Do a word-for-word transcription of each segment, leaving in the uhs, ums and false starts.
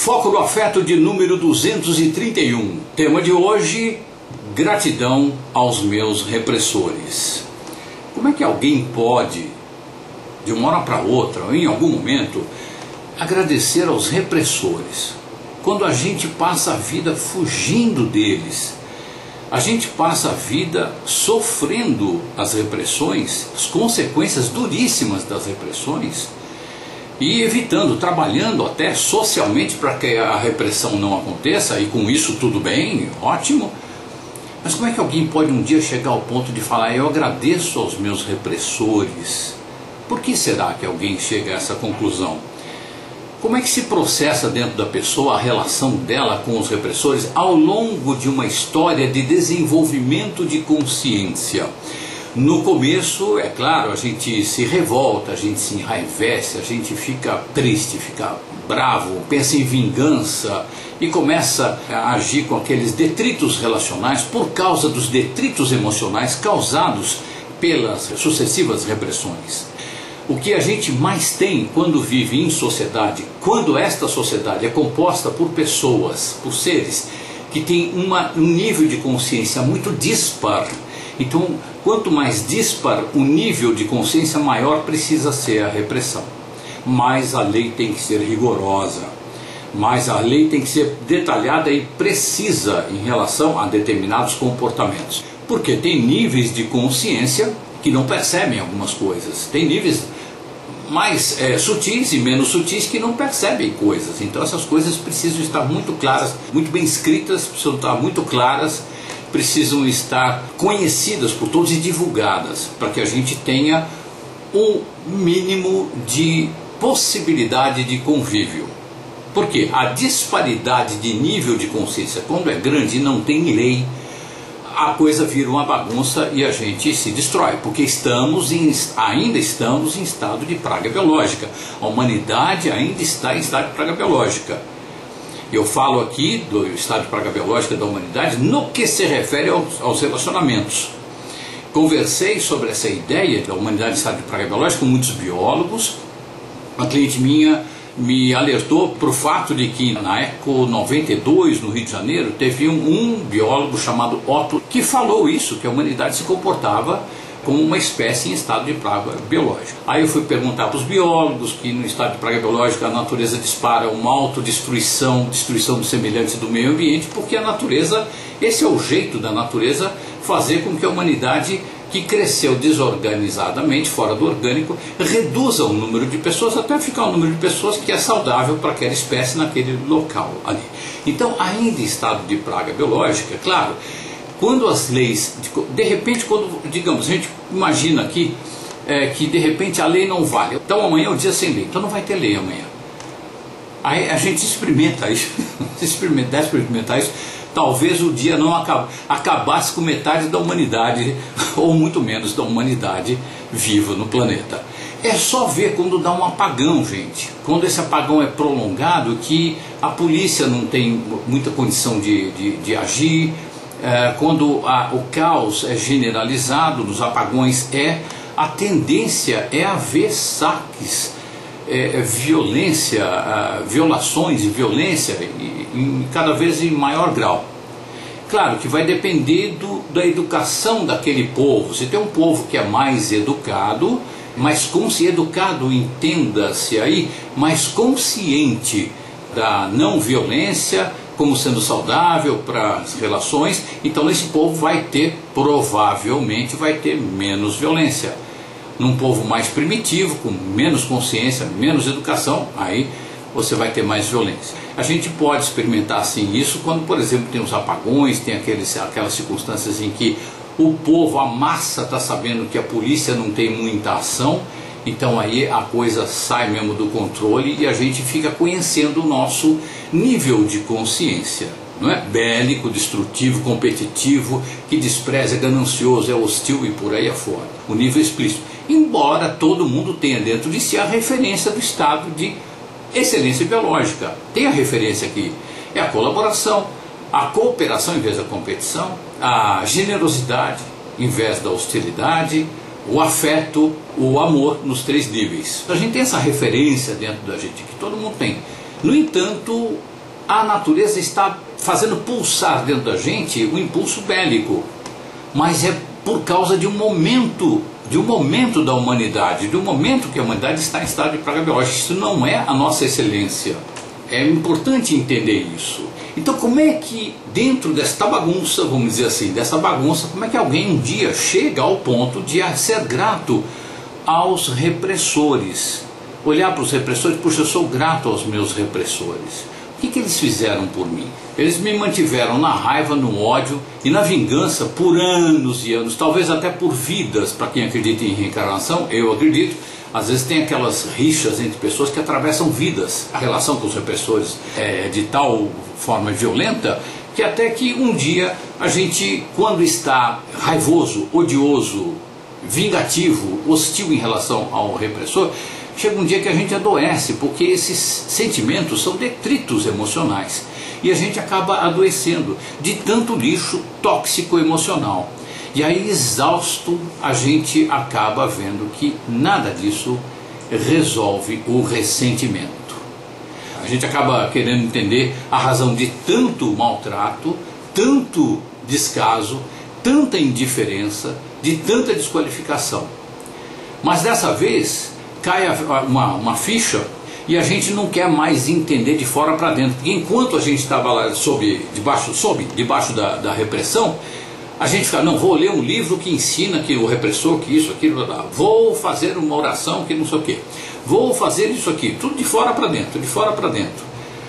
Foco do afeto de número duzentos e trinta e um. Tema de hoje: gratidão aos meus repressores. Como é que alguém pode, de uma hora para outra, ou em algum momento, agradecer aos repressores? Quando a gente passa a vida fugindo deles, a gente passa a vida sofrendo as repressões, as consequências duríssimas das repressões, e evitando, trabalhando até socialmente para que a repressão não aconteça, e com isso tudo bem, ótimo. Mas como é que alguém pode um dia chegar ao ponto de falar: eu agradeço aos meus repressores? Por que será que alguém chega a essa conclusão? Como é que se processa dentro da pessoa a relação dela com os repressores ao longo de uma história de desenvolvimento de consciência? No começo, é claro, a gente se revolta, a gente se enraivece, a gente fica triste, fica bravo, pensa em vingança e começa a agir com aqueles detritos relacionais por causa dos detritos emocionais causados pelas sucessivas repressões. O que a gente mais tem quando vive em sociedade, quando esta sociedade é composta por pessoas, por seres que têm uma, um nível de consciência muito dispar. Então, quanto mais dispar o nível de consciência, maior precisa ser a repressão. Mais a lei tem que ser rigorosa, mais a lei tem que ser detalhada e precisa em relação a determinados comportamentos. Porque tem níveis de consciência que não percebem algumas coisas, tem níveis mais é, sutis e menos sutis que não percebem coisas. Então essas coisas precisam estar muito claras, muito bem escritas, precisam estar muito claras, precisam estar conhecidas por todos e divulgadas, para que a gente tenha um mínimo de possibilidade de convívio. Porque a disparidade de nível de consciência, quando é grande e não tem lei, a coisa vira uma bagunça e a gente se destrói, porque estamos em, ainda estamos em estado de praga biológica. A humanidade ainda está em estado de praga biológica. Eu falo aqui do estado de praga biológica da humanidade no que se refere aos, aos relacionamentos. Conversei sobre essa ideia da humanidade em estado de praga biológica com muitos biólogos. Uma cliente minha me alertou para o fato de que na Eco noventa e dois, no Rio de Janeiro, teve um, um biólogo chamado Otto que falou isso, que a humanidade se comportava como uma espécie em estado de praga biológica. Aí eu fui perguntar para os biólogos que no estado de praga biológica a natureza dispara uma autodestruição, destruição dos semelhantes do meio ambiente, porque a natureza, esse é o jeito da natureza fazer com que a humanidade, que cresceu desorganizadamente, fora do orgânico, reduza o número de pessoas até ficar um número de pessoas que é saudável para aquela espécie naquele local ali. Então, ainda em estado de praga biológica, claro, quando as leis, de repente, quando, digamos, a gente imagina aqui é, que de repente a lei não vale, então amanhã é o dia sem lei, então não vai ter lei amanhã. Aí a gente experimenta isso, se experimentar, experimentar isso, talvez o dia não acab acabasse com metade da humanidade, ou muito menos da humanidade viva no planeta. É só ver quando dá um apagão, gente. Quando esse apagão é prolongado, que a polícia não tem muita condição de, de, de agir, é, quando a, o caos é generalizado, nos apagões é, a tendência é haver saques, é, é, violência, a, violações e violência em, em cada vez em maior grau. Claro que vai depender do, da educação daquele povo. Se tem um povo que é mais educado, mais consciente, educado, entenda-se aí, mais consciente da não violência como sendo saudável para as relações, então esse povo vai ter, provavelmente vai ter menos violência. Num povo mais primitivo, com menos consciência, menos educação, aí você vai ter mais violência. A gente pode experimentar assim isso quando, por exemplo, tem os apagões, tem aqueles, aquelas circunstâncias em que o povo, a massa está sabendo que a polícia não tem muita ação, então aí a coisa sai mesmo do controle e a gente fica conhecendo o nosso nível de consciência, não é? Bélico, destrutivo, competitivo, que despreza, é ganancioso, é hostil e por aí afora. O nível explícito. Embora todo mundo tenha dentro de si a referência do estado de excelência biológica. Tem a referência aqui, é a colaboração, a cooperação em vez da competição, a generosidade em vez da hostilidade, o afeto, o amor nos três níveis. A gente tem essa referência dentro da gente, que todo mundo tem. No entanto, a natureza está fazendo pulsar dentro da gente o impulso bélico, mas é por causa de um momento, de um momento da humanidade, de um momento que a humanidade está em estado de praga biológica. Isso não é a nossa excelência. É importante entender isso. Então, como é que dentro desta bagunça, vamos dizer assim, dessa bagunça, como é que alguém um dia chega ao ponto de ser grato aos repressores? Olhar para os repressores, puxa, eu sou grato aos meus repressores. O que, que eles fizeram por mim? Eles me mantiveram na raiva, no ódio e na vingança por anos e anos, talvez até por vidas, para quem acredita em reencarnação, eu acredito. Às vezes tem aquelas rixas entre pessoas que atravessam vidas. A relação com os repressores é de tal forma violenta que até que um dia a gente, quando está raivoso, odioso, vingativo, hostil em relação ao repressor, chega um dia que a gente adoece, porque esses sentimentos são detritos emocionais e a gente acaba adoecendo de tanto lixo tóxico emocional. E aí, exausto, a gente acaba vendo que nada disso resolve o ressentimento. A gente acaba querendo entender a razão de tanto maltrato, tanto descaso, tanta indiferença, de tanta desqualificação. Mas dessa vez cai uma, uma ficha e a gente não quer mais entender de fora para dentro. Porque enquanto a gente estava lá sob, debaixo, sob, debaixo da, da repressão, a gente fica, não, vou ler um livro que ensina que o repressor, que isso, aquilo, vou fazer uma oração que não sei o quê, vou fazer isso aqui, tudo de fora para dentro, de fora para dentro.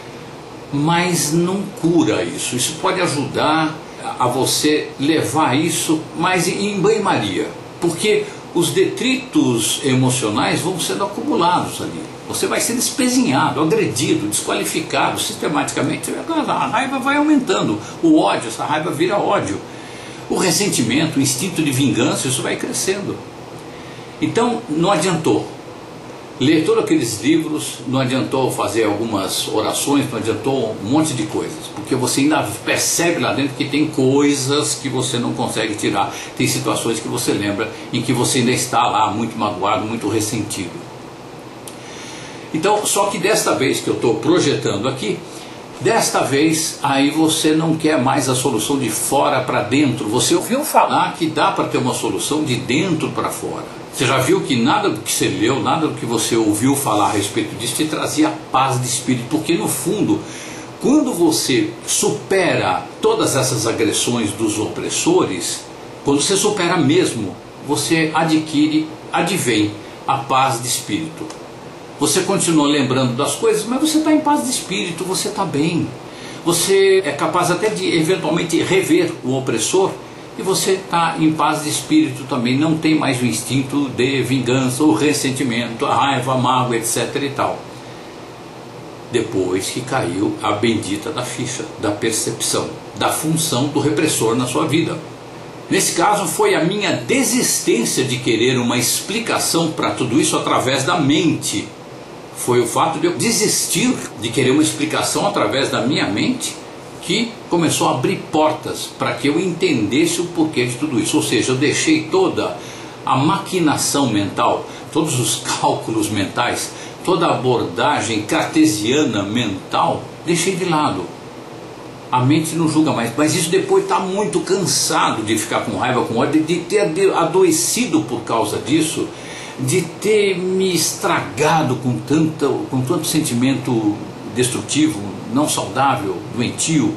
Mas não cura isso. Isso pode ajudar a você levar isso mais em banho-maria, porque os detritos emocionais vão sendo acumulados ali. Você vai sendo espezinhado, agredido, desqualificado sistematicamente. A raiva vai aumentando, o ódio, essa raiva vira ódio. O ressentimento, o instinto de vingança, isso vai crescendo. Então não adiantou ler todos aqueles livros, não adiantou fazer algumas orações, não adiantou um monte de coisas, porque você ainda percebe lá dentro que tem coisas que você não consegue tirar, tem situações que você lembra em que você ainda está lá muito magoado, muito ressentido. Então, só que desta vez que eu estou projetando aqui, desta vez, aí você não quer mais a solução de fora para dentro. Você ouviu falar que dá para ter uma solução de dentro para fora. Você já viu que nada do que você leu, nada do que você ouviu falar a respeito disso te trazia paz de espírito. Porque no fundo, quando você supera todas essas agressões dos opressores, quando você supera mesmo, você adquire, advém a paz de espírito. Você continua lembrando das coisas, mas você está em paz de espírito, você está bem. Você é capaz até de eventualmente rever o opressor e você está em paz de espírito também. Não tem mais o instinto de vingança, o ressentimento, a raiva, a mágoa, etc e tal. Depois que caiu a bendita da ficha, da percepção, da função do repressor na sua vida. Nesse caso foi a minha desistência de querer uma explicação para tudo isso através da mente. Foi o fato de eu desistir de querer uma explicação através da minha mente que começou a abrir portas para que eu entendesse o porquê de tudo isso. Ou seja, eu deixei toda a maquinação mental, todos os cálculos mentais, toda a abordagem cartesiana mental, deixei de lado. A mente não julga mais, mas isso depois está muito cansado de ficar com raiva, com ódio, de ter adoecido por causa disso, de ter me estragado com tanto, com tanto sentimento destrutivo, não saudável, doentio.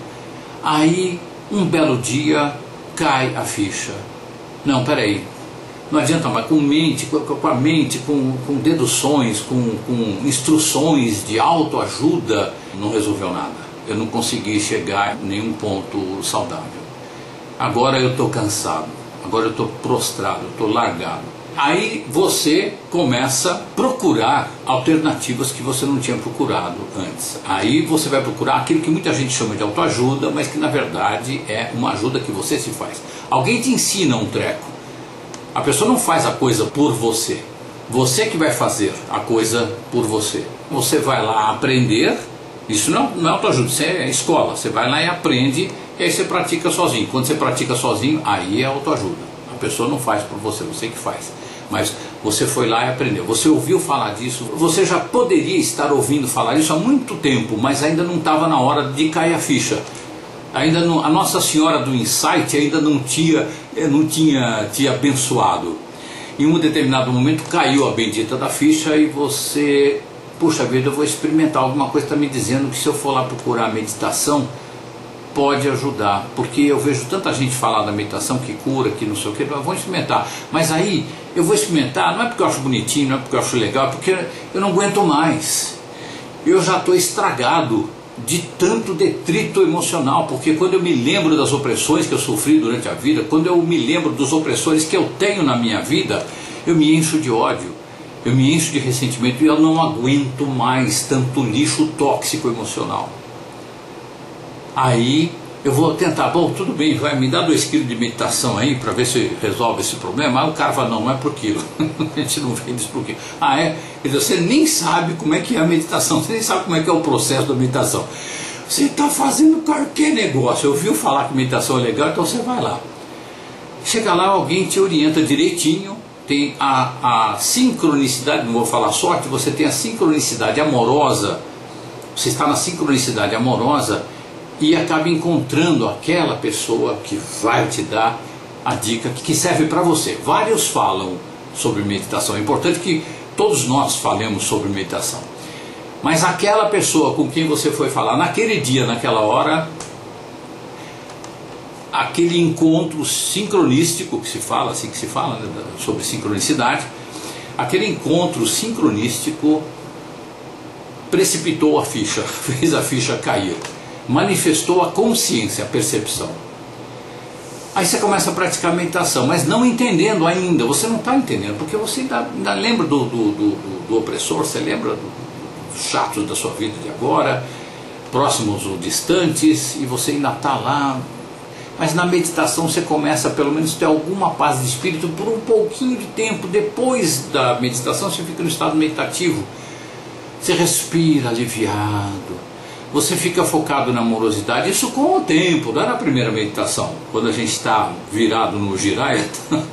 Aí, um belo dia, cai a ficha. Não, peraí, não adianta mais, com mente, com, com a mente, com, com deduções, com, com instruções de autoajuda, não resolveu nada. Eu não consegui chegar em nenhum ponto saudável. Agora eu estou cansado, agora eu estou prostrado, estou largado. Aí você começa a procurar alternativas que você não tinha procurado antes. Aí você vai procurar aquilo que muita gente chama de autoajuda, mas que na verdade é uma ajuda que você se faz. Alguém te ensina um treco. A pessoa não faz a coisa por você. Você que vai fazer a coisa por você. Você vai lá aprender. Isso não, não é autoajuda, isso é escola. Você vai lá e aprende e aí você pratica sozinho. Quando você pratica sozinho, aí é autoajuda. A pessoa não faz por você, você que faz. mas você foi lá e aprendeu. Você ouviu falar disso, você já poderia estar ouvindo falar isso há muito tempo, mas ainda não estava na hora de cair a ficha. Ainda não, a Nossa Senhora do Insight ainda não tinha, não tinha te abençoado. Em um determinado momento caiu a bendita da ficha e você, puxa vida, eu vou experimentar. Alguma coisa está me dizendo que se eu for lá procurar a meditação, pode ajudar, porque eu vejo tanta gente falar da meditação que cura, que não sei o que, eu vou experimentar. Mas aí eu vou experimentar, não é porque eu acho bonitinho, não é porque eu acho legal, é porque eu não aguento mais. Eu já estou estragado de tanto detrito emocional, porque quando eu me lembro das opressões que eu sofri durante a vida, quando eu me lembro dos opressores que eu tenho na minha vida, eu me encho de ódio, eu me encho de ressentimento e eu não aguento mais tanto lixo tóxico emocional. Aí eu vou tentar, bom, tudo bem, vai me dar dois quilos de meditação aí para ver se resolve esse problema. Aí o cara fala, não, não é por quilo, a gente não vende isso por quilo. Ah, é? Quer dizer, você nem sabe como é que é a meditação, você nem sabe como é que é o processo da meditação. Você está fazendo qualquer negócio, ouviu falar que meditação é legal, então você vai lá. Chega lá, alguém te orienta direitinho, tem a, a sincronicidade, não vou falar sorte, você tem a sincronicidade amorosa, você está na sincronicidade amorosa, e acaba encontrando aquela pessoa que vai te dar a dica que serve para você. Vários falam sobre meditação, é importante que todos nós falemos sobre meditação. Mas aquela pessoa com quem você foi falar naquele dia, naquela hora, aquele encontro sincronístico, que se fala, assim que se fala, né, sobre sincronicidade, aquele encontro sincronístico precipitou a ficha, fez a ficha cair. Manifestou a consciência, a percepção. Aí você começa a praticar meditação, mas não entendendo ainda, você não está entendendo, porque você ainda, ainda lembra do, do, do, do opressor, você lembra do, dos chatos da sua vida de agora, próximos ou distantes, e você ainda está lá. Mas na meditação você começa a pelo menos ter alguma paz de espírito por um pouquinho de tempo. Depois da meditação você fica no estado meditativo, você respira aliviado. Você fica focado na amorosidade, isso com o tempo, não é na primeira meditação, quando a gente está virado no giraia,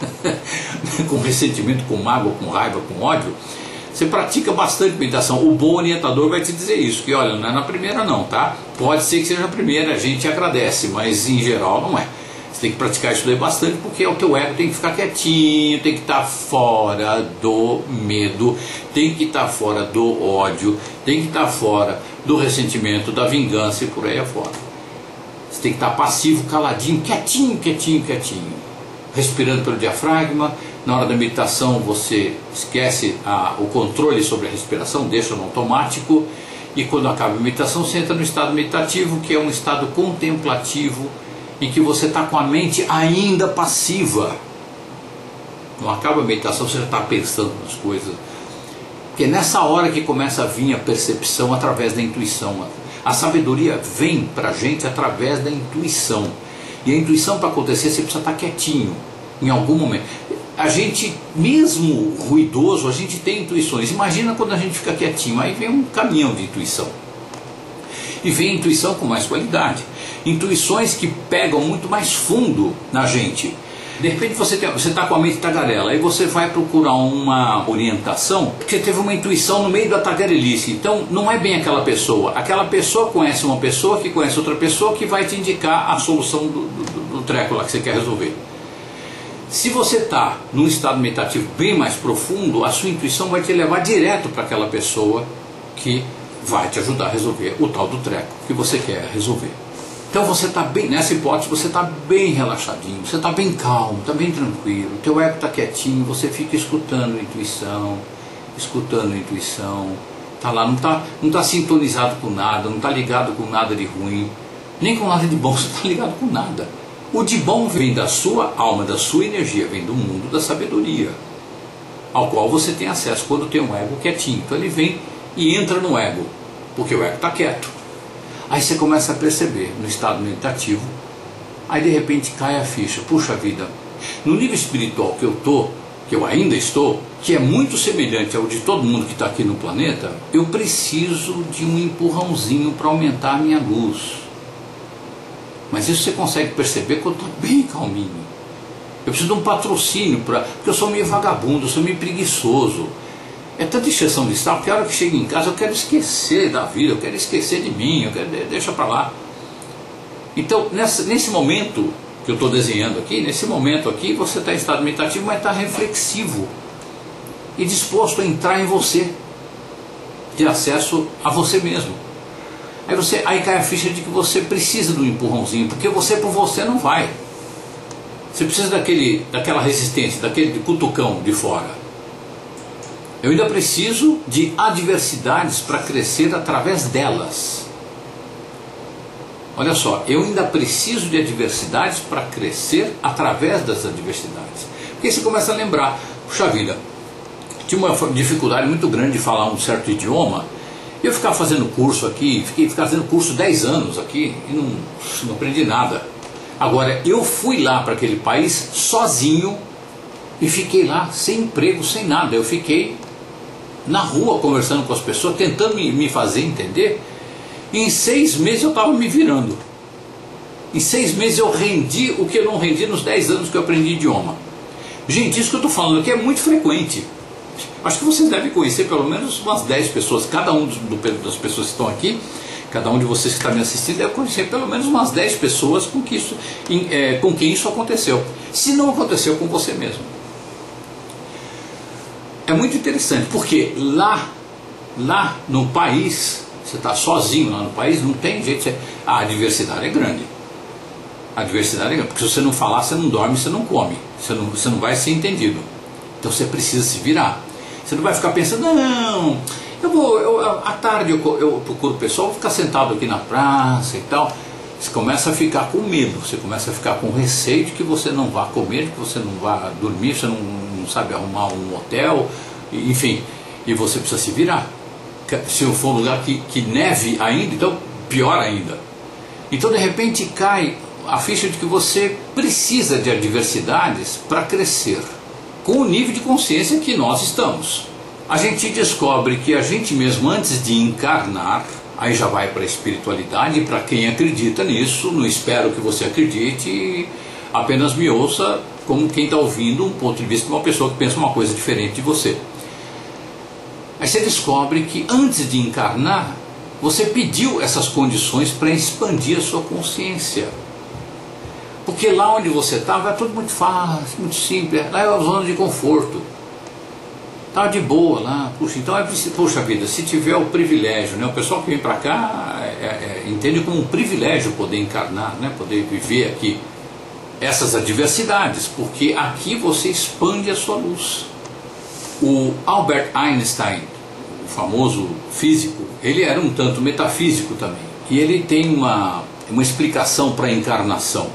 com ressentimento, com mágoa, com raiva, com ódio, você pratica bastante meditação. O bom orientador vai te dizer isso, que olha, não é na primeira não, tá? Pode ser que seja a primeira, a gente agradece, mas em geral não é. Você tem que praticar isso daí bastante, porque o teu ego tem que ficar quietinho, tem que estar fora do medo, tem que estar fora do ódio, tem que estar fora do ressentimento, da vingança e por aí afora. Você tem que estar passivo, caladinho, quietinho, quietinho, quietinho. Respirando pelo diafragma. Na hora da meditação você esquece a, o controle sobre a respiração, deixa no automático. E quando acaba a meditação você entra no estado meditativo, que é um estado contemplativo, em que você está com a mente ainda passiva. Não acaba a meditação, você já está pensando nas coisas. Porque é nessa hora que começa a vir a percepção através da intuição. A sabedoria vem para a gente através da intuição. E a intuição, para acontecer, você precisa estar quietinho em algum momento. A gente, mesmo ruidoso, a gente tem intuições. Imagina quando a gente fica quietinho, aí vem um caminhão de intuição. E vem a intuição com mais qualidade. Intuições que pegam muito mais fundo na gente. De repente você está com a mente tagarela, aí você vai procurar uma orientação, porque teve uma intuição no meio da tagarelice. Então não é bem aquela pessoa. Aquela pessoa conhece uma pessoa que conhece outra pessoa que vai te indicar a solução do, do, do treco lá que você quer resolver. Se você está num estado meditativo bem mais profundo, a sua intuição vai te levar direto para aquela pessoa que vai te ajudar a resolver o tal do treco que você quer resolver. Então você está bem, nessa hipótese você está bem relaxadinho, você está bem calmo, está bem tranquilo, o teu ego está quietinho, você fica escutando a intuição, escutando a intuição, está lá, não está não tá sintonizado com nada, não está ligado com nada de ruim, nem com nada de bom, você está ligado com nada. O de bom vem da sua alma, da sua energia, vem do mundo da sabedoria, ao qual você tem acesso quando tem um ego quietinho. Então ele vem e entra no ego, porque o ego está quieto. Aí você começa a perceber no estado meditativo, aí de repente cai a ficha, puxa vida, no nível espiritual que eu estou, que eu ainda estou, que é muito semelhante ao de todo mundo que está aqui no planeta, eu preciso de um empurrãozinho para aumentar a minha luz. Mas isso você consegue perceber quando está bem calminho. Eu preciso de um patrocínio, pra, porque eu sou meio vagabundo, eu sou meio preguiçoso. É tanta exceção de estar, porque a hora que chego em casa eu quero esquecer da vida, eu quero esquecer de mim, eu quero, deixa para lá. Então, nessa, nesse momento que eu estou desenhando aqui, nesse momento aqui, você está em estado meditativo, mas está reflexivo e disposto a entrar em você, de acesso a você mesmo. Aí, você, aí cai a ficha de que você precisa do empurrãozinho, porque você por você não vai. Você precisa daquele, daquela resistência, daquele cutucão de fora. Eu ainda preciso de adversidades para crescer através delas. Olha só, eu ainda preciso de adversidades para crescer através das adversidades. Porque você começa a lembrar, puxa vida, tinha uma dificuldade muito grande de falar um certo idioma. Eu ficava fazendo curso aqui, fiquei fazendo curso dez anos aqui e não, não aprendi nada. Agora, eu fui lá para aquele país sozinho e fiquei lá sem emprego, sem nada. Eu fiquei na rua conversando com as pessoas, tentando me, me fazer entender. E em seis meses eu estava me virando. Em seis meses eu rendi o que eu não rendi nos dez anos que eu aprendi idioma. Gente, isso que eu estou falando aqui é muito frequente. Acho que vocês devem conhecer pelo menos umas dez pessoas, cada um dos, do, das pessoas que estão aqui, cada um de vocês que está me assistindo deve conhecer pelo menos umas dez pessoas com, que isso, é, com quem isso aconteceu. Se não aconteceu com você mesmo. É muito interessante, porque lá, lá no país, você está sozinho lá no país, não tem jeito, você, a adversidade é grande. A adversidade é grande, porque se você não falar, você não dorme, você não come, você não, você não vai ser entendido. Então você precisa se virar. Você não vai ficar pensando, não, eu vou, eu, à tarde eu, eu procuro o pessoal, vou ficar sentado aqui na praça e tal. Você começa a ficar com medo, você começa a ficar com receio de que você não vá comer, que você não vá dormir, você não, não sabe arrumar um hotel, enfim, e você precisa se virar. Se for um lugar que, que neve ainda, então pior ainda. Então de repente cai a ficha de que você precisa de adversidades para crescer, com o nível de consciência que nós estamos. A gente descobre que a gente mesmo, antes de encarnar, aí já vai para a espiritualidade, e para quem acredita nisso, não espero que você acredite, apenas me ouça como quem está ouvindo um ponto de vista de uma pessoa que pensa uma coisa diferente de você. Aí você descobre que antes de encarnar, você pediu essas condições para expandir a sua consciência. Porque lá onde você estava era tudo muito fácil, muito simples, lá é a zona de conforto. Estava de boa lá, puxa, então é preciso, puxa vida, se tiver o privilégio, né, o pessoal que vem para cá é, é, entende como um privilégio poder encarnar, né, poder viver aqui essas adversidades, porque aqui você expande a sua luz. O Albert Einstein, o famoso físico, ele era um tanto metafísico também, e ele tem uma, uma explicação para a encarnação.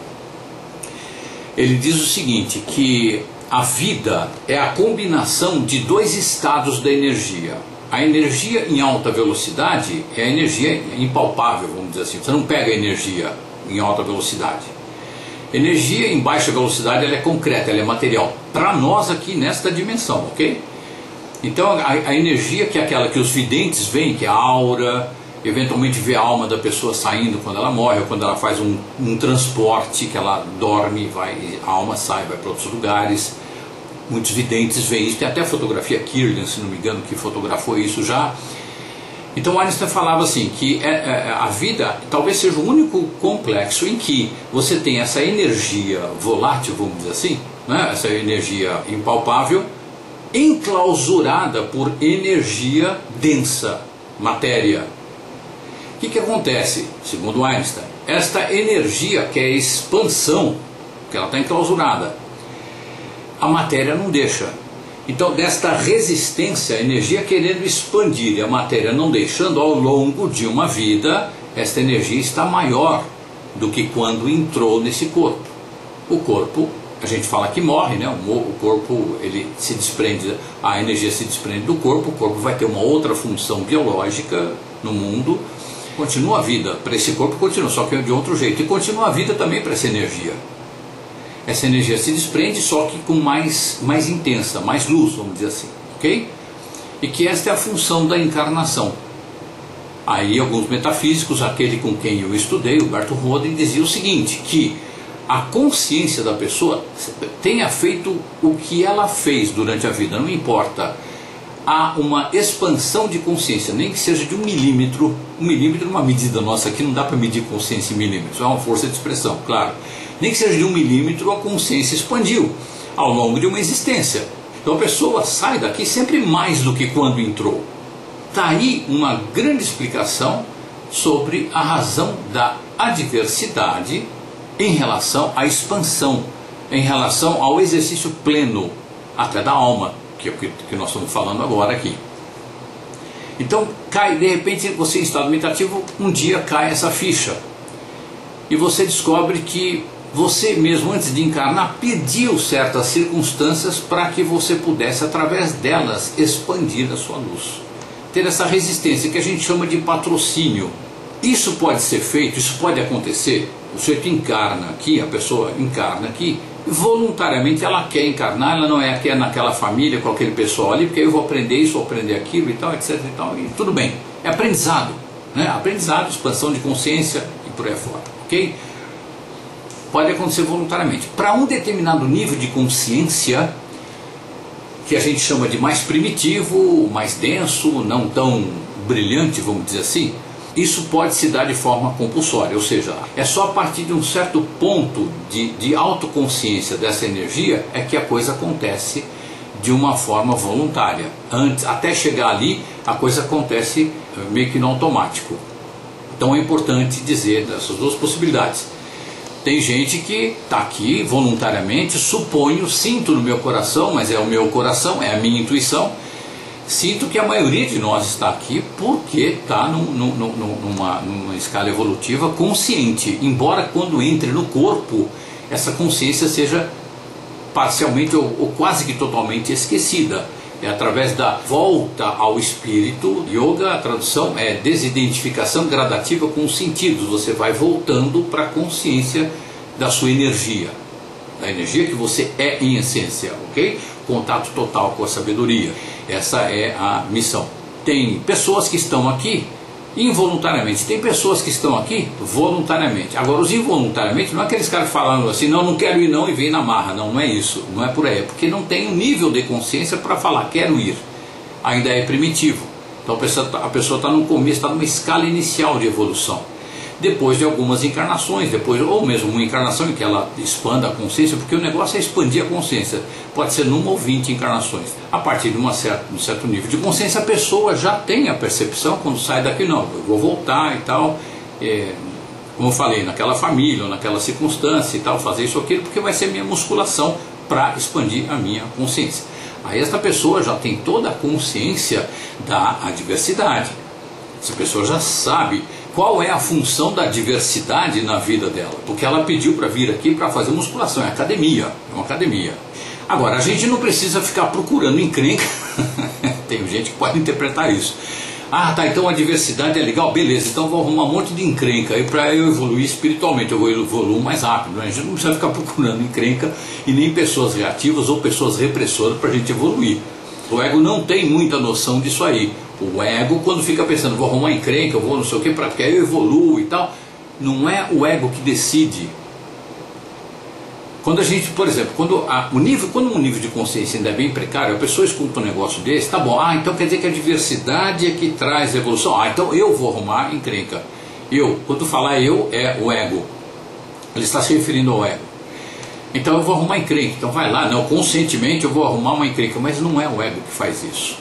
Ele diz o seguinte, que a vida é a combinação de dois estados da energia. A energia em alta velocidade é a energia impalpável, vamos dizer assim. Você não pega a energia em alta velocidade. Energia em baixa velocidade ela é concreta, ela é material. Para nós aqui nesta dimensão, ok? Então a, a energia que é aquela que os videntes veem, que é a aura, eventualmente vê a alma da pessoa saindo quando ela morre, ou quando ela faz um, um transporte, que ela dorme, vai, a alma sai, vai para outros lugares. Muitos videntes veem isso, tem até a fotografia Kirlian, se não me engano, que fotografou isso já. Então Einstein falava assim, que é, é, a vida talvez seja o único complexo em que você tem essa energia volátil, vamos dizer assim, né? Essa energia impalpável, enclausurada por energia densa, matéria. O que, que acontece, segundo Einstein? Esta energia, que é a expansão, que ela está enclausurada, a matéria não deixa. Então, desta resistência, a energia querendo expandir e a matéria não deixando, ao longo de uma vida, esta energia está maior do que quando entrou nesse corpo. O corpo, a gente fala que morre, né? O corpo, ele se desprende, a energia se desprende do corpo, o corpo vai ter uma outra função biológica no mundo. Continua a vida para esse corpo, continua, só que de outro jeito. E continua a vida também para essa energia. Essa energia se desprende, só que com mais, mais intensa, mais luz, vamos dizer assim. Ok? E que esta é a função da encarnação. Aí alguns metafísicos, aquele com quem eu estudei, o Berto Roden, dizia o seguinte, que a consciência da pessoa tenha feito o que ela fez durante a vida, não importa. Há uma expansão de consciência, nem que seja de um milímetro. Um milímetro é uma medida nossa, aqui não dá para medir consciência em milímetros, é uma força de expressão, claro. Nem que seja de um milímetro, a consciência expandiu ao longo de uma existência. Então a pessoa sai daqui sempre mais do que quando entrou. Está aí uma grande explicação sobre a razão da adversidade em relação à expansão, em relação ao exercício pleno, até da alma, que é o que nós estamos falando agora aqui. Então, cai, de repente, você em estado meditativo, um dia cai essa ficha, e você descobre que você mesmo, antes de encarnar, pediu certas circunstâncias para que você pudesse, através delas, expandir a sua luz. Ter essa resistência que a gente chama de patrocínio. Isso pode ser feito, isso pode acontecer. O sujeito encarna aqui, a pessoa encarna aqui, voluntariamente ela quer encarnar, ela não é quer naquela família com aquele pessoal ali, porque eu vou aprender isso, vou aprender aquilo e tal, etc e tal, e tudo bem. É aprendizado, né? Aprendizado, expansão de consciência e por aí fora, ok? Pode acontecer voluntariamente. Para um determinado nível de consciência, que a gente chama de mais primitivo, mais denso, não tão brilhante, vamos dizer assim, isso pode se dar de forma compulsória, ou seja, é só a partir de um certo ponto de, de autoconsciência dessa energia é que a coisa acontece de uma forma voluntária. Antes, até chegar ali, a coisa acontece meio que no automático. Então é importante dizer dessas duas possibilidades. Tem gente que está aqui voluntariamente, suponho, sinto no meu coração, mas é o meu coração, é a minha intuição, sinto que a maioria de nós está aqui porque está num, num, numa, numa escala evolutiva consciente, embora quando entre no corpo, essa consciência seja parcialmente ou, ou quase que totalmente esquecida. É através da volta ao espírito. Yoga, a tradução é desidentificação gradativa com os sentidos. Você vai voltando para a consciência da sua energia, da energia que você é em essência, ok? Contato total com a sabedoria. Essa é a missão. Tem pessoas que estão aqui involuntariamente, tem pessoas que estão aqui voluntariamente. Agora, os involuntariamente não é aqueles caras falando assim, não, não quero ir não e vem na marra. Não, não é isso, não é por aí, é porque não tem um nível de consciência para falar, quero ir. Ainda é primitivo. Então a pessoa está no começo, está numa escala inicial de evolução. Depois de algumas encarnações, depois, ou mesmo uma encarnação em que ela expanda a consciência, porque o negócio é expandir a consciência, pode ser numa ou vinte encarnações. A partir de uma certa, um certo nível de consciência, a pessoa já tem a percepção, quando sai daqui, não, eu vou voltar e tal, é, como eu falei, naquela família, ou naquela circunstância e tal, fazer isso ou aquilo, porque vai ser minha musculação para expandir a minha consciência. Aí esta pessoa já tem toda a consciência da adversidade. Essa pessoa já sabe qual é a função da diversidade na vida dela, porque ela pediu para vir aqui para fazer musculação, é academia, é uma academia. Agora, a gente não precisa ficar procurando encrenca, tem gente que pode interpretar isso. Ah, tá, então a diversidade é legal, beleza, então vou arrumar um monte de encrenca aí para eu evoluir espiritualmente, eu vou evoluir mais rápido, né? A gente não precisa ficar procurando encrenca e nem pessoas reativas ou pessoas repressoras para a gente evoluir. O ego não tem muita noção disso aí. O ego, quando fica pensando, vou arrumar encrenca, eu vou não sei o que, porque aí eu evoluo e tal, não é o ego que decide. Quando a gente, por exemplo, quando, a, o nível, quando um nível de consciência ainda é bem precário, a pessoa escuta um negócio desse, tá bom, ah, então quer dizer que a diversidade é que traz evolução, ah, então eu vou arrumar encrenca. Eu, quando falar eu, é o ego, ele está se referindo ao ego. Então eu vou arrumar encrenca, então vai lá, não, conscientemente eu vou arrumar uma encrenca, mas não é o ego que faz isso.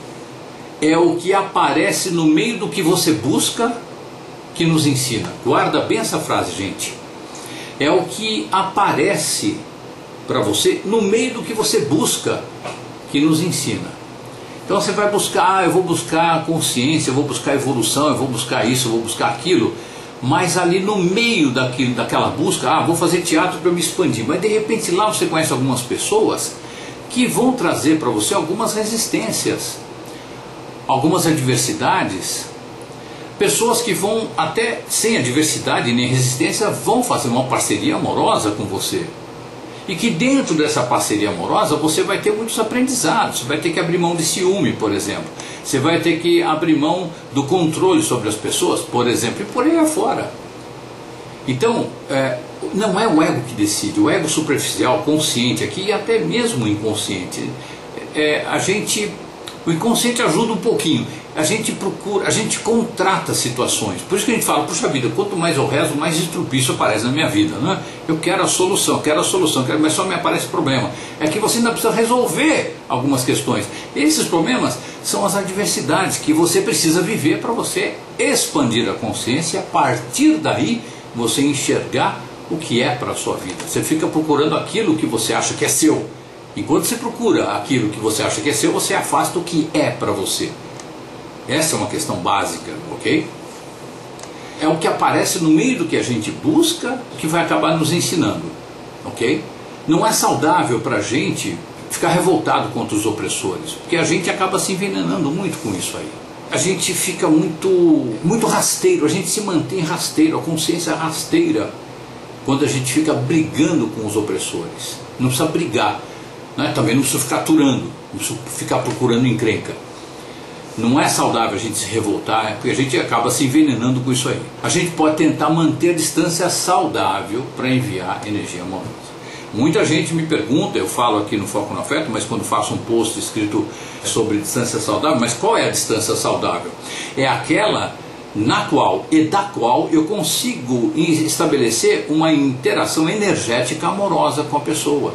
É o que aparece no meio do que você busca que nos ensina. Guarda bem essa frase, gente. É o que aparece para você no meio do que você busca que nos ensina. Então você vai buscar, ah, eu vou buscar consciência, eu vou buscar evolução, eu vou buscar isso, eu vou buscar aquilo, mas ali no meio daquilo, daquela busca, ah, vou fazer teatro para me expandir. Mas de repente lá você conhece algumas pessoas que vão trazer para você algumas resistências, algumas adversidades, pessoas que vão até sem adversidade nem resistência vão fazer uma parceria amorosa com você, e que dentro dessa parceria amorosa você vai ter muitos aprendizados. Você vai ter que abrir mão de ciúme, por exemplo, você vai ter que abrir mão do controle sobre as pessoas, por exemplo, e por aí afora. Então, é, não é o ego que decide, o ego superficial, consciente aqui e até mesmo o inconsciente. É, a gente, o inconsciente ajuda um pouquinho, a gente procura, a gente contrata situações. Por isso que a gente fala, puxa vida, quanto mais eu rezo, mais estrupício aparece na minha vida, né? Eu quero a solução, quero a solução, quero, mas só me aparece problema. É que você ainda precisa resolver algumas questões. E esses problemas são as adversidades que você precisa viver para você expandir a consciência e a partir daí você enxergar o que é para a sua vida. Você fica procurando aquilo que você acha que é seu. Enquanto você procura aquilo que você acha que é seu, você afasta o que é para você. Essa é uma questão básica, ok? É o que aparece no meio do que a gente busca que vai acabar nos ensinando, ok? Não é saudável para a gente ficar revoltado contra os opressores, porque a gente acaba se envenenando muito com isso aí. A gente fica muito, muito rasteiro, a gente se mantém rasteiro, a consciência rasteira, quando a gente fica brigando com os opressores. Não precisa brigar, né? Também não precisa ficar aturando, não precisa ficar procurando encrenca. Não é saudável a gente se revoltar, porque a gente acaba se envenenando com isso aí. A gente pode tentar manter a distância saudável para enviar energia amorosa. Muita gente me pergunta, eu falo aqui no Foco no Afeto, mas quando faço um post escrito sobre distância saudável, mas qual é a distância saudável? É aquela na qual e da qual eu consigo estabelecer uma interação energética amorosa com a pessoa.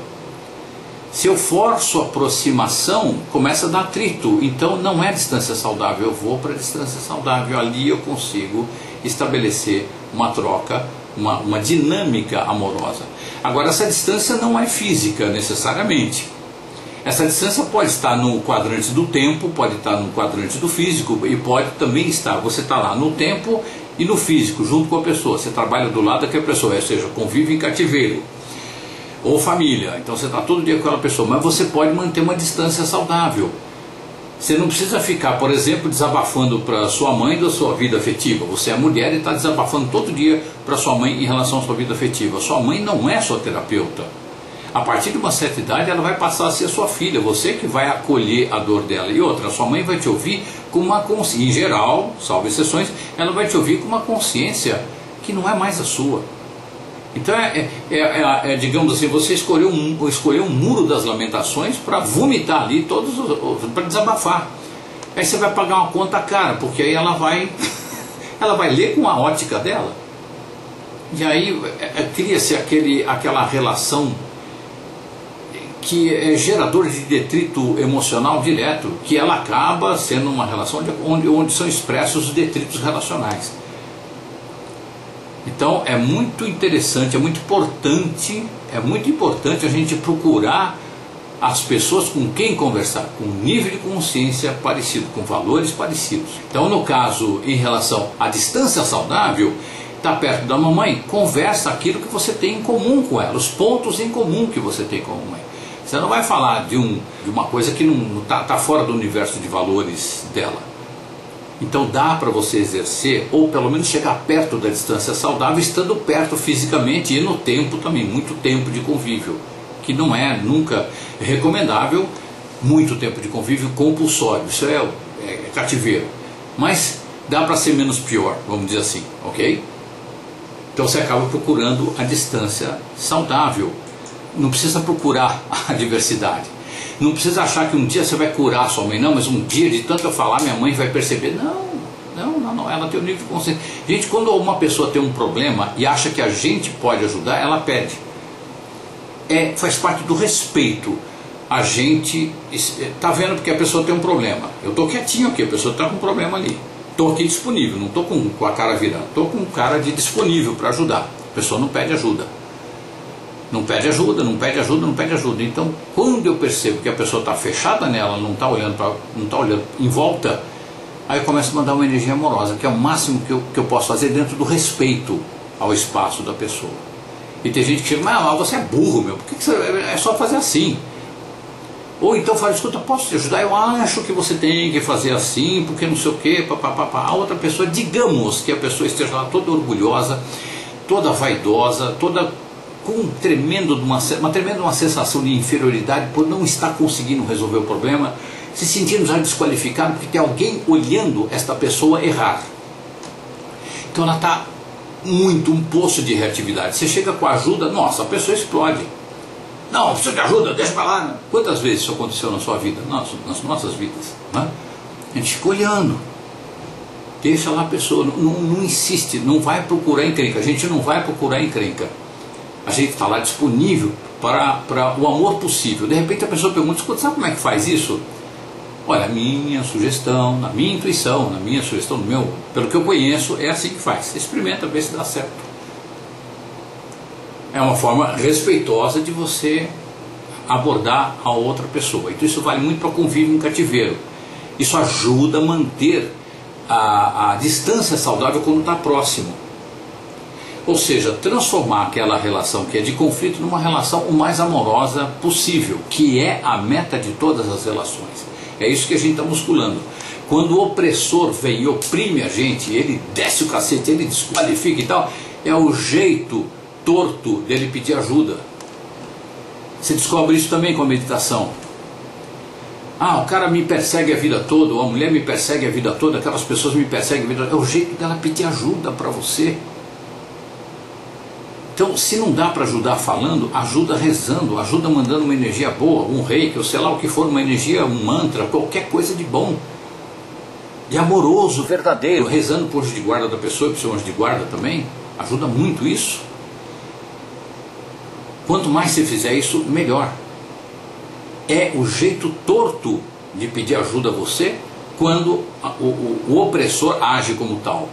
Se eu forço a aproximação, começa a dar atrito, então não é distância saudável, eu vou para a distância saudável, ali eu consigo estabelecer uma troca, uma, uma dinâmica amorosa. Agora, essa distância não é física necessariamente. Essa distância pode estar no quadrante do tempo, pode estar no quadrante do físico e pode também estar, você está lá no tempo e no físico, junto com a pessoa, você trabalha do lado daquela pessoa, ou seja, convive em cativeiro. Ou família, então você está todo dia com aquela pessoa, mas você pode manter uma distância saudável. Você não precisa ficar, por exemplo, desabafando para sua mãe da sua vida afetiva. Você é mulher e está desabafando todo dia para sua mãe em relação à sua vida afetiva. Sua mãe não é sua terapeuta. A partir de uma certa idade ela vai passar a ser sua filha, você que vai acolher a dor dela. E outra, sua mãe vai te ouvir com uma consciência, em geral, salvo exceções, ela vai te ouvir com uma consciência que não é mais a sua. Então, é, é, é, é, digamos assim, você escolheu um, escolheu um muro das lamentações para vomitar ali, todos para desabafar. Aí você vai pagar uma conta cara, porque aí ela vai, ela vai ler com a ótica dela. E aí é, é, cria-se aquele, aquela relação que é geradora de detrito emocional direto, que ela acaba sendo uma relação onde, onde são expressos os detritos relacionais. Então é muito interessante, é muito importante, é muito importante a gente procurar as pessoas com quem conversar, com um nível de consciência parecido, com valores parecidos. Então, no caso, em relação à distância saudável, está perto da mamãe, conversa aquilo que você tem em comum com ela, os pontos em comum que você tem com a mamãe. Você não vai falar de, um, de uma coisa que não está tá fora do universo de valores dela. Então dá para você exercer, ou pelo menos chegar perto da distância saudável, estando perto fisicamente e no tempo também, muito tempo de convívio, que não é nunca recomendável, muito tempo de convívio compulsório, isso é, é cativeiro, mas dá para ser menos pior, vamos dizer assim, ok? Então você acaba procurando a distância saudável, não precisa procurar a diversidade. Não precisa achar que um dia você vai curar sua mãe, não, mas um dia de tanto eu falar minha mãe vai perceber. Não, não, não, não, ela tem um nível de consciência. Gente, quando uma pessoa tem um problema e acha que a gente pode ajudar, ela pede. É, faz parte do respeito. A gente está vendo porque a pessoa tem um problema. Eu estou quietinho aqui, a pessoa está com um problema ali. Estou aqui disponível, não estou com, com a cara virando, estou com um cara de disponível para ajudar. A pessoa não pede ajuda. Não pede ajuda, não pede ajuda, não pede ajuda. Então, quando eu percebo que a pessoa está fechada nela, não está olhando, pra, não tá olhando em volta, aí eu começo a mandar uma energia amorosa, que é o máximo que eu, que eu posso fazer dentro do respeito ao espaço da pessoa. E tem gente que chega, mas você é burro, meu, por que, que você, é só fazer assim? Ou então fala, escuta, posso te ajudar? Eu acho que você tem que fazer assim, porque não sei o quê, papapá. A outra pessoa, digamos que a pessoa esteja lá toda orgulhosa, toda vaidosa, toda com um tremendo, uma, uma tremenda uma sensação de inferioridade por não estar conseguindo resolver o problema, se sentindo já desqualificado porque tem alguém olhando esta pessoa errar. Então ela está muito um poço de reatividade. Você chega com ajuda, nossa, a pessoa explode. Não, preciso de ajuda, deixa pra lá. Né? Quantas vezes isso aconteceu na sua vida, nas, nas nossas vidas? Né? A gente fica olhando. Deixa lá a pessoa, não, não, não insiste, não vai procurar encrenca. A gente não vai procurar encrenca. A gente está lá disponível para, para o amor possível. De repente a pessoa pergunta, escuta, sabe como é que faz isso? Olha, a minha sugestão, na minha intuição, na minha sugestão, no meu, pelo que eu conheço, é assim que faz. Experimenta, ver se dá certo. É uma forma respeitosa de você abordar a outra pessoa. Então isso vale muito para convívio em cativeiro. Isso ajuda a manter a, a distância saudável quando está próximo. Ou seja, transformar aquela relação que é de conflito numa relação o mais amorosa possível, que é a meta de todas as relações. É isso que a gente está musculando. Quando o opressor vem e oprime a gente, ele desce o cacete, ele desqualifica e tal, é o jeito torto dele pedir ajuda. Você descobre isso também com a meditação. Ah, o cara me persegue a vida toda, ou a mulher me persegue a vida toda, aquelas pessoas me perseguem a vida toda. É o jeito dela pedir ajuda para você. Então, se não dá para ajudar falando, ajuda rezando, ajuda mandando uma energia boa, um reiki, ou sei lá o que for, uma energia, um mantra, qualquer coisa de bom, de amoroso, verdadeiro, rezando por anjo de guarda da pessoa, para o seu anjo de guarda também, ajuda muito isso. Quanto mais você fizer isso, melhor. É o jeito torto de pedir ajuda a você quando o, o, o opressor age como tal.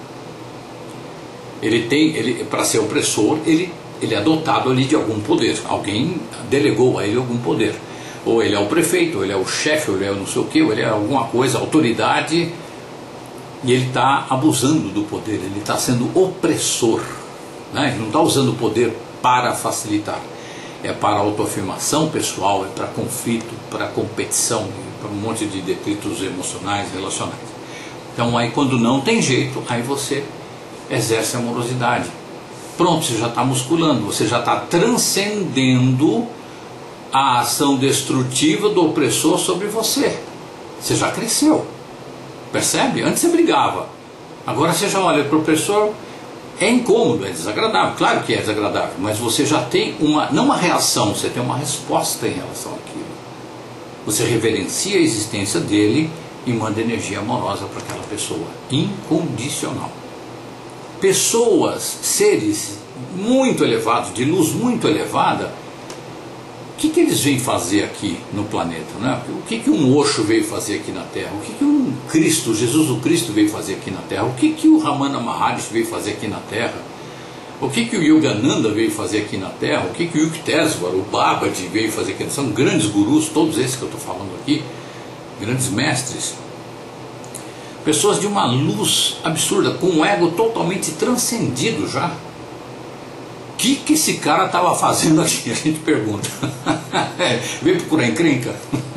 Ele tem, ele, para ser opressor, ele, ele é dotado ali de algum poder. Alguém delegou a ele algum poder. Ou ele é o prefeito, ou ele é o chefe, ou ele é não sei o que, ou ele é alguma coisa, autoridade, e ele está abusando do poder, ele está sendo opressor. Né? Ele não está usando o poder para facilitar. É para autoafirmação pessoal, é para conflito, para competição, para um monte de detritos emocionais, relacionais. Então aí quando não tem jeito, aí você exerce amorosidade. Pronto, você já está musculando, você já está transcendendo a ação destrutiva do opressor sobre você. Você já cresceu. Percebe? Antes você brigava. Agora você já olha para o opressor, é incômodo, é desagradável. Claro que é desagradável, mas você já tem uma, não uma reação, você tem uma resposta em relação àquilo. Você reverencia a existência dele e manda energia amorosa para aquela pessoa. Incondicional. Pessoas, seres muito elevados, de luz muito elevada, o que, que eles vêm fazer aqui no planeta? Né? O que, que um Osho veio fazer aqui na Terra? O que, que um Cristo, Jesus o Cristo veio fazer aqui na Terra? O que, que o Ramana Maharishi veio fazer aqui na Terra? O que, que o Yogananda veio fazer aqui na Terra? O que, que o Yukteswar, o Babaji veio fazer aqui na Terra? São grandes gurus, todos esses que eu estou falando aqui, grandes mestres. Pessoas de uma luz absurda, com um ego totalmente transcendido já. O que, que esse cara estava fazendo aqui? A gente pergunta. É, veio procurar encrenca?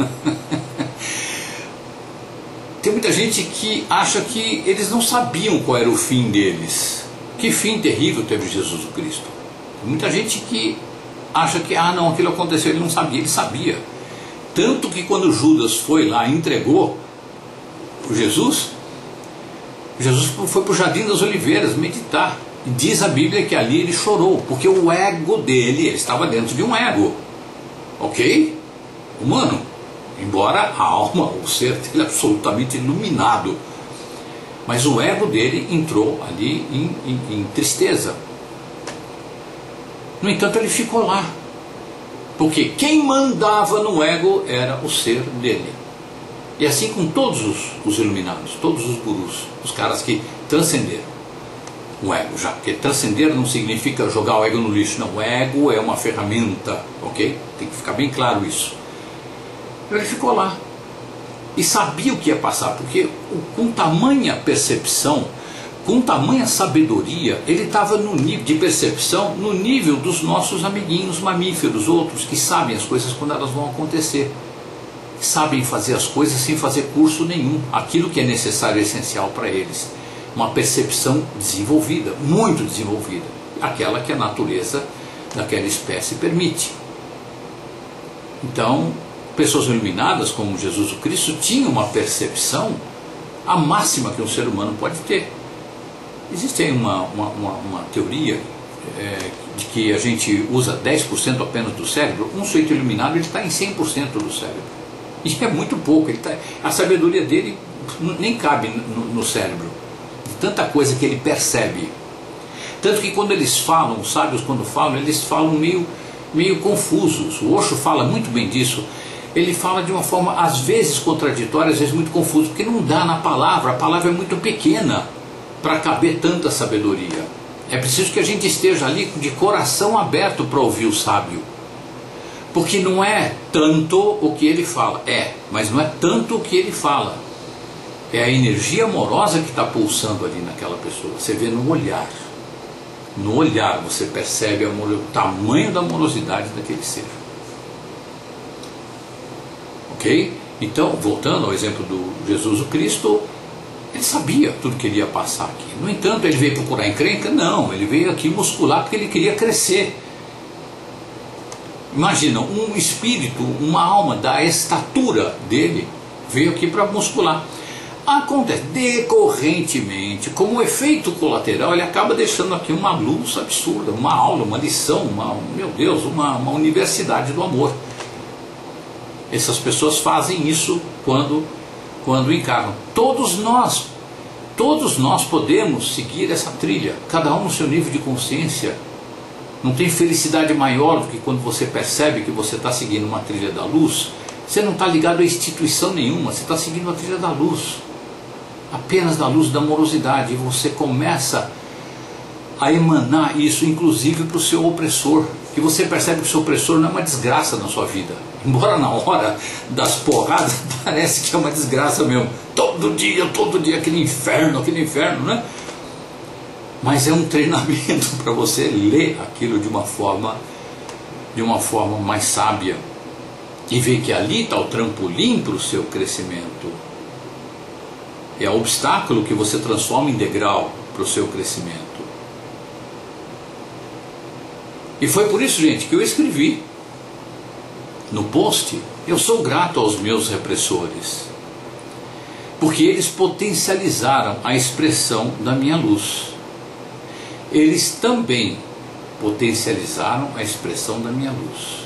Tem muita gente que acha que eles não sabiam qual era o fim deles. Que fim terrível teve Jesus Cristo. Tem muita gente que acha que, ah não, aquilo aconteceu, ele não sabia, ele sabia. Tanto que quando Judas foi lá e entregou o Jesus, Jesus foi para o Jardim das Oliveiras meditar. E diz a Bíblia que ali ele chorou, porque o ego dele, ele estava dentro de um ego, ok? Humano, embora a alma, o ser dele absolutamente iluminado, mas o ego dele entrou ali em, em, em tristeza. No entanto, ele ficou lá, porque quem mandava no ego era o ser dele. E assim com todos os, os iluminados, todos os gurus, os caras que transcenderam o ego já, porque transcender não significa jogar o ego no lixo, não, o ego é uma ferramenta, ok? Tem que ficar bem claro isso. Ele ficou lá e sabia o que ia passar, porque com tamanha percepção, com tamanha sabedoria, ele estava no nível de percepção, no nível dos nossos amiguinhos mamíferos, outros que sabem as coisas quando elas vão acontecer, sabem fazer as coisas sem fazer curso nenhum, aquilo que é necessário e essencial para eles. Uma percepção desenvolvida, muito desenvolvida, aquela que a natureza daquela espécie permite. Então, pessoas iluminadas como Jesus o Cristo tinham uma percepção a máxima que um ser humano pode ter. Existe aí uma, uma, uma, uma teoria é, de que a gente usa dez por cento apenas do cérebro. Um sujeito iluminado está em cem por cento do cérebro. Isso é muito pouco. Ele tá, a sabedoria dele nem cabe no, no cérebro. De tanta coisa que ele percebe. Tanto que quando eles falam, os sábios quando falam, eles falam meio, meio confusos. O Osho fala muito bem disso. Ele fala de uma forma às vezes contraditória, às vezes muito confusa, porque não dá na palavra. A palavra é muito pequena para caber tanta sabedoria. É preciso que a gente esteja ali de coração aberto para ouvir o sábio. Porque não é tanto o que ele fala. É, mas não é tanto o que ele fala. É a energia amorosa que está pulsando ali naquela pessoa. Você vê no olhar. No olhar você percebe o tamanho da amorosidade daquele ser. Ok? Então, voltando ao exemplo do Jesus o Cristo, ele sabia tudo que ele ia passar aqui. No entanto, ele veio procurar encrenca? Não, ele veio aqui muscular porque ele queria crescer. Imagina, um espírito, uma alma da estatura dele, veio aqui para muscular. Acontece, decorrentemente, como efeito colateral, ele acaba deixando aqui uma luz absurda, uma aula, uma lição, uma, meu Deus, uma, uma universidade do amor. Essas pessoas fazem isso quando, quando encarnam. Todos nós, todos nós podemos seguir essa trilha, cada um no seu nível de consciência. Não tem felicidade maior do que quando você percebe que você está seguindo uma trilha da luz. Você não está ligado a instituição nenhuma, você está seguindo a trilha da luz. Apenas da luz da amorosidade. E você começa a emanar isso, inclusive para o seu opressor. Que você percebe que o seu opressor não é uma desgraça na sua vida. Embora na hora das porradas parece que é uma desgraça mesmo. Todo dia, todo dia, aquele inferno, aquele inferno, né? Mas é um treinamento para você ler aquilo de uma forma, de uma forma mais sábia. E ver que ali está o trampolim para o seu crescimento. É o obstáculo que você transforma em degrau para o seu crescimento. E foi por isso, gente, que eu escrevi no post: eu sou grato aos meus repressores, porque eles potencializaram a expressão da minha luz. Eles também potencializaram a expressão da minha luz.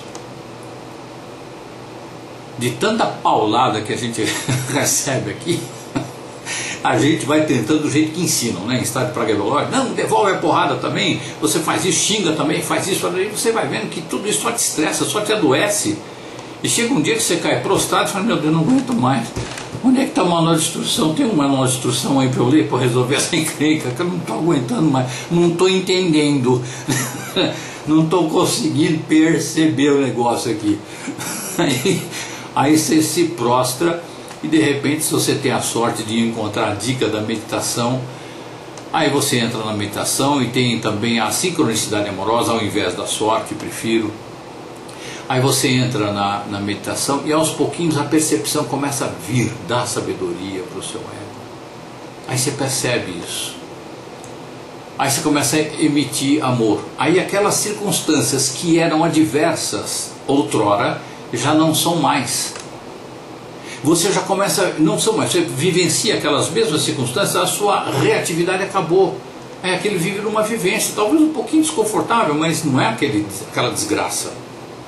De tanta paulada que a gente recebe aqui, a gente vai tentando do jeito que ensinam, né? Em estado de praga e dolor. Não, devolve a porrada também, você faz isso, xinga também, faz isso, aí você vai vendo que tudo isso só te estressa, só te adoece. E chega um dia que você cai prostrado e fala: meu Deus, não aguento mais. Onde é que está o manual de instrução? Tem um manual de instrução aí para eu ler, para resolver essa encrenca, que eu não estou aguentando mais, não estou entendendo, não estou conseguindo perceber o negócio aqui. Aí, aí você se prostra e de repente, se você tem a sorte de encontrar a dica da meditação, aí você entra na meditação e tem também a sincronicidade amorosa ao invés da sorte, prefiro. Aí você entra na, na meditação e aos pouquinhos a percepção começa a vir da sabedoria para o seu ego. Aí você percebe isso. Aí você começa a emitir amor. Aí aquelas circunstâncias que eram adversas outrora já não são mais. Você já começa, não são mais, você vivencia aquelas mesmas circunstâncias, a sua reatividade acabou. É aquele vive numa vivência, talvez um pouquinho desconfortável, mas não é aquele, aquela desgraça.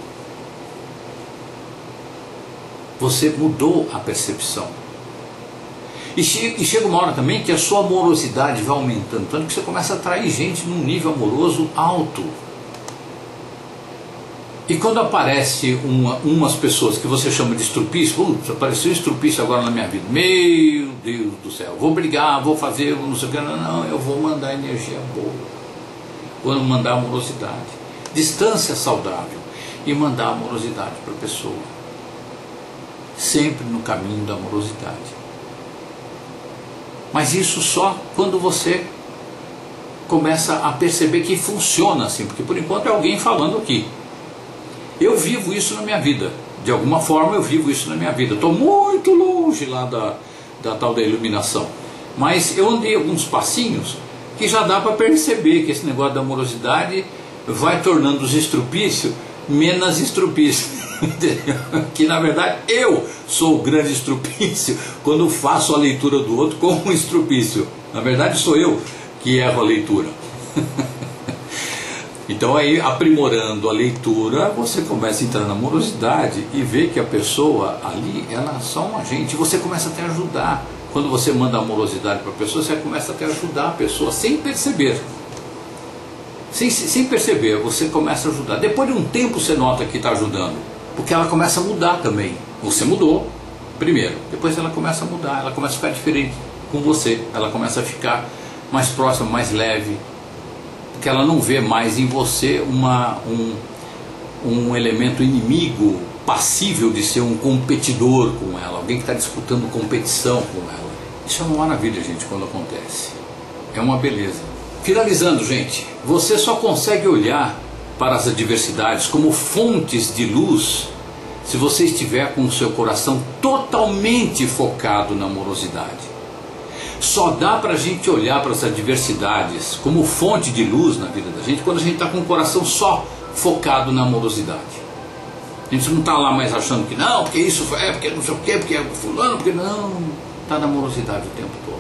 Você mudou a percepção. E chega, e chega uma hora também que a sua amorosidade vai aumentando, tanto que você começa a atrair gente num nível amoroso alto. E quando aparece uma, umas pessoas que você chama de estrupício, putz, apareceu estrupício agora na minha vida, meu Deus do céu, vou brigar, vou fazer, vou não sei o que, não, não, eu vou mandar energia boa, vou mandar amorosidade, distância saudável, e mandar amorosidade para a pessoa. Sempre no caminho da amorosidade. Mas isso só quando você começa a perceber que funciona assim, porque por enquanto é alguém falando aqui. Eu vivo isso na minha vida, de alguma forma eu vivo isso na minha vida. Estou muito longe lá da, da tal da iluminação, mas eu andei alguns passinhos que já dá para perceber que esse negócio da amorosidade vai tornando os estrupícios menos estrupício. Que na verdade eu sou o grande estrupício quando faço a leitura do outro como um estrupício. Na verdade sou eu que erro a leitura. Então aí, aprimorando a leitura, você começa a entrar na amorosidade e vê que a pessoa ali, ela é só um agente. Você começa até a ajudar. Quando você manda amorosidade para a pessoa, você começa até a ajudar a pessoa, sem perceber. Sem, sem perceber, você começa a ajudar. Depois de um tempo você nota que está ajudando, porque ela começa a mudar também. Você mudou primeiro, depois ela começa a mudar, ela começa a ficar diferente com você. Ela começa a ficar mais próxima, mais leve, porque ela não vê mais em você uma, um, um elemento inimigo passível de ser um competidor com ela, alguém que está disputando competição com ela. Isso é uma maravilha, gente, quando acontece. É uma beleza. Finalizando, gente, você só consegue olhar para as adversidades como fontes de luz se você estiver com o seu coração totalmente focado na amorosidade. Só dá para a gente olhar para as adversidades como fonte de luz na vida da gente quando a gente está com o coração só focado na amorosidade. A gente não está lá mais achando que não, porque isso é, porque não sei o quê, porque é fulano, porque não. Está na amorosidade o tempo todo.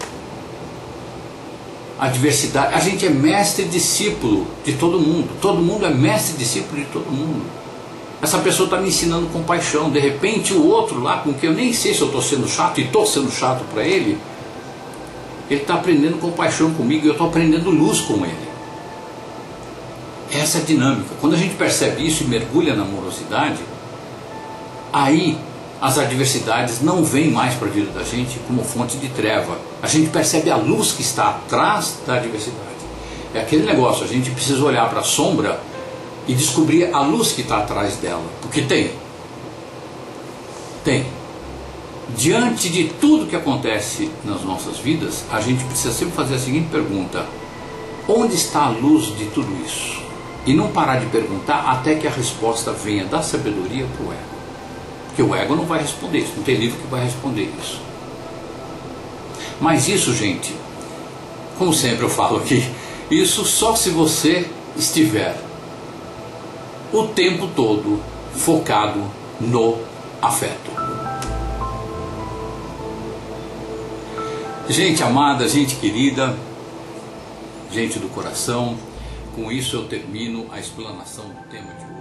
A adversidade, a gente é mestre e discípulo de todo mundo. Todo mundo é mestre e discípulo de todo mundo. Essa pessoa está me ensinando compaixão. De repente o outro lá, com quem eu nem sei se eu estou sendo chato, e estou sendo chato para ele, ele está aprendendo compaixão comigo e eu estou aprendendo luz com ele. Essa é a dinâmica. Quando a gente percebe isso e mergulha na amorosidade, aí as adversidades não vêm mais para a vida da gente como fonte de treva. A gente percebe a luz que está atrás da adversidade. É aquele negócio, a gente precisa olhar para a sombra e descobrir a luz que está atrás dela. Porque tem. Tem. Diante de tudo que acontece nas nossas vidas, a gente precisa sempre fazer a seguinte pergunta: onde está a luz de tudo isso? E não parar de perguntar até que a resposta venha da sabedoria para o ego. Porque o ego não vai responder isso, não tem livro que vai responder isso. Mas isso, gente, como sempre eu falo aqui, isso só se você estiver o tempo todo focado no afeto. Gente amada, gente querida, gente do coração, com isso eu termino a explanação do tema de hoje.